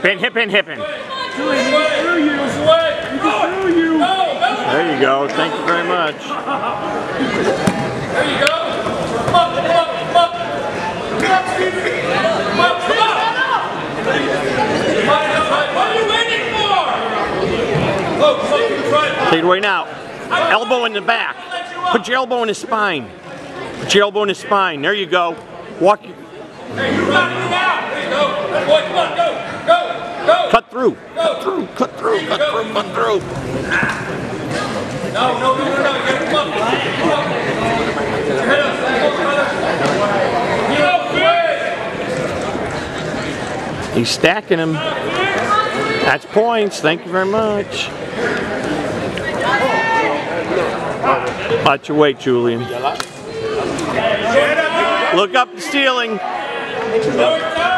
Hippin', hippin', hippin'. There There you go. Thank you very much. you go. Come up, come up, come up. Come up, Stevie. Come up, come up. What are you waiting for? Look, try. Take it away now. Elbow in the back. Put your elbow in his spine. Put your elbow in his spine. There you go. Walk. Hey, you got it now. There you go. That boy, come on, go, go, go. Cut through. Go. Cut through. Cut through. Cut through. Cut through. No, no, no, no, no. You gotta come up. Come up. Put your head up. Get up, quick. He's stacking him. That's points. Thank you very much. Watch your weight, Julian. Look up the ceiling. Lower down.